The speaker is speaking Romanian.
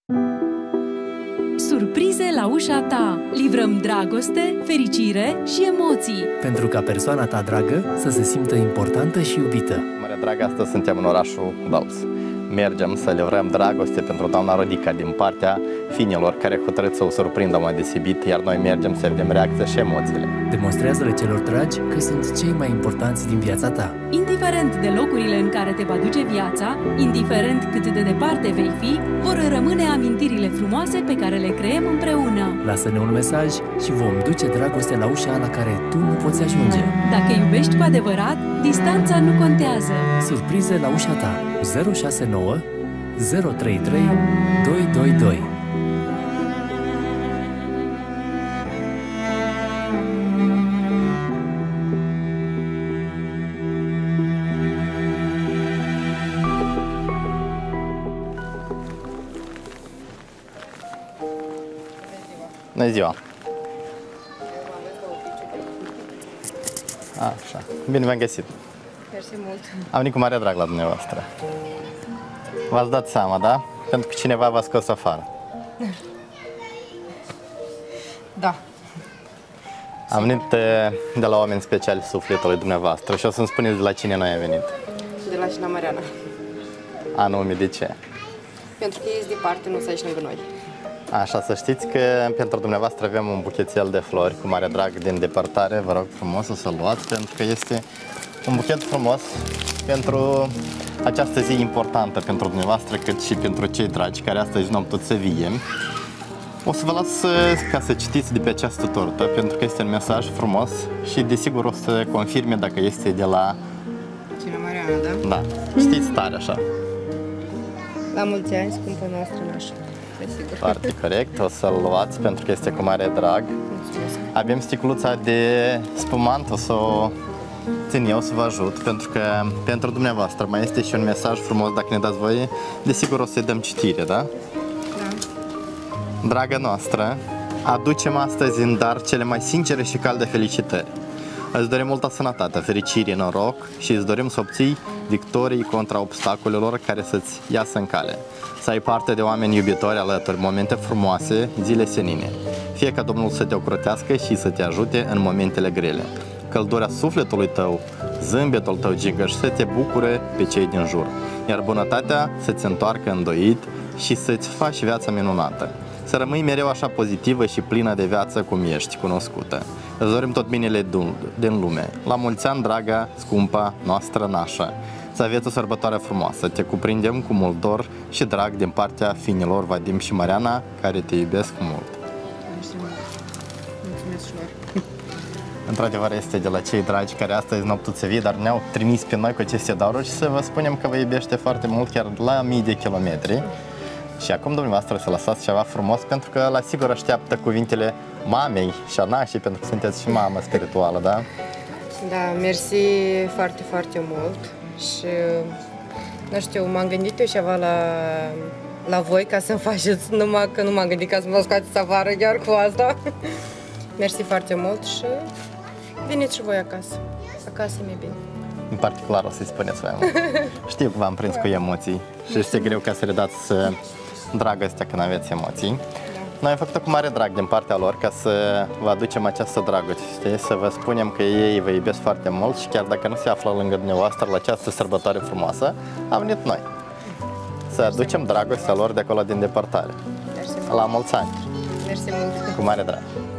Surprize la ușa ta. Livrăm dragoste, fericire și emoții. Pentru ca persoana ta dragă să se simtă importantă și iubită. Mare dragă, astăzi suntem în orașul Dals. Mergem să livrăm dragoste pentru doamna Rodica din partea finilor care hotărât să o surprindă mai deosebit, iar noi mergem să vedem reacția și emoțiile. Demonstrează-le celor dragi că sunt cei mai importanți din viața ta. Indiferent de locurile în care te va duce viața, indiferent cât de departe vei fi, vor rămâne amintirile frumoase pe care le creăm împreună. Lasă-ne un mesaj și vom duce dragoste la ușa la care tu nu poți ajunge. Dacă iubești cu adevărat, distanța nu contează. Surprize la ușa ta. 069 033 222. Bună ziua! Așa, bine v-am găsit! Mersi mult! Am venit cu mare drag la dumneavoastră. V-ați dat seama, da? Pentru că cineva v-a scos afară. Da. Am venit de la oameni speciali sufletului dumneavoastră și o să-mi spuneți de la cine noi am venit. De la Cina Mariana. Anume, de ce? Pentru că ești departe, nu să aici lângă noi. Așa, să știți că pentru dumneavoastră avem un buchețel de flori cu mare drag din depărtare. Vă rog frumos să luați, pentru că este un buchet frumos pentru această zi importantă pentru dumneavoastră, cât și pentru cei dragi care astăzi nu au putut să vie. O să vă las ca să citiți de pe această tortă, pentru că este un mesaj frumos și desigur o să confirme dacă este de la Cina Mariana, da? Da, știți tare așa. La mulți ani, scumpă noastră nașă. Desigur. Foarte corect, o să-l luați pentru că este cu mare drag. Mulțumesc. Avem sticluța de spumant, o să o țin eu să vă ajut, pentru că pentru dumneavoastră mai este și un mesaj frumos, dacă ne dați voie. Desigur o să-i dăm citire, da? Da. Dragă noastră, aducem astăzi în dar cele mai sincere și calde felicitări. Îți dorim multă sănătate, fericire, noroc și îți dorim să obții victorii contra obstacolelor care să-ți iasă în cale. Să ai parte de oameni iubitori alături, momente frumoase, zile senine. Fie ca Domnul să te ocrotească și să te ajute în momentele grele. Căldura sufletului tău, zâmbetul tău gigăș să te bucure pe cei din jur. Iar bunătatea să-ți întoarcă îndoit și să-ți faci viața minunată. Să rămâi mereu așa pozitivă și plină de viață cum ești cunoscută. Îți dorim tot binele din lume. La mulți ani, draga, scumpa noastră nașă. Să aveți o sărbătoare frumoasă. Te cuprindem cu mult dor și drag din partea finilor Vadim și Mariana, care te iubesc mult. Mulțumesc și lor. Într-adevăr este de la cei dragi care astăzi nu au putut să vie, dar ne-au trimis pe noi cu aceste daruri și să vă spunem că vă iubește foarte mult, chiar la mii de kilometri. Și acum dumneavoastră să lăsați ceva frumos, pentru că la sigur așteaptă cuvintele mamei și a nașii, pentru că sunteți și mamă spirituală, da? Da, mersi foarte, foarte mult. Și, nu știu, m-am gândit eu ceva la voi ca să-mi faceți, numai că nu m-am gândit ca să mă scoateți afară chiar cu asta. Mersi foarte mult și veniți și voi acasă. Acasă mi-e bine. În particular o să-i spuneți mai mult. Știu că v-am prins cu emoții și este greu ca să le dați dragostea când aveți emoții. Noi am făcut-o cu mare drag din partea lor ca să vă aducem această dragoste, să vă spunem că ei vă iubesc foarte mult și chiar dacă nu se află lângă dumneavoastră la această sărbătoare frumoasă, am venit noi să aducem dragostea lor de acolo din depărtare. Mersi mult. La mulți ani! Mersi mult. Cu mare drag!